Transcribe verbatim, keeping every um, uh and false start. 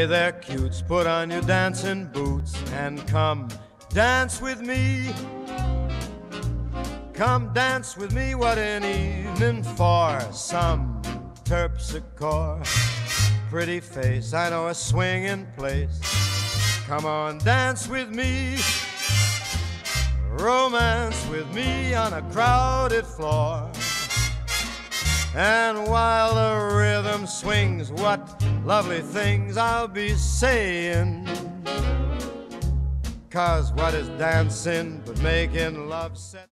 there, cutes, put on your dancing boots and come dance with me. Come dance with me, what an evening for some terpsichore. Pretty face, I know a swinging place. Come on, dance with me. Romance with me on a crowded floor. And while the rhythm swings, what lovely things I'll be saying. 'Cause what is dancing but making love set?